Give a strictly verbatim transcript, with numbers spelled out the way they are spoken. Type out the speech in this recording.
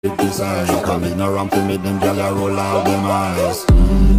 Criticize, call ignorant to make them gyal a roll out them eyes. Mm.